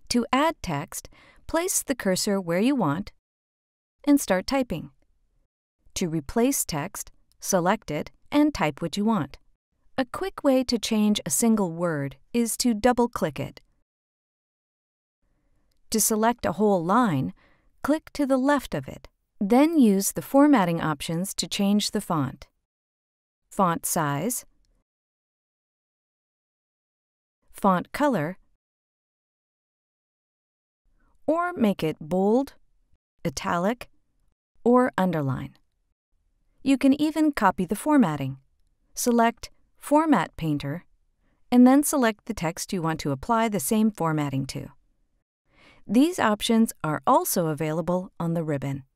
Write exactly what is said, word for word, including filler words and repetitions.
To add text, place the cursor where you want and start typing. To replace text, select it and type what you want. A quick way to change a single word is to double-click it. To select a whole line, click to the left of it. Then use the formatting options to change the font. Font size, font color, or make it bold, italic, or underline. You can even copy the formatting. Select Format Painter, and then select the text you want to apply the same formatting to. These options are also available on the ribbon.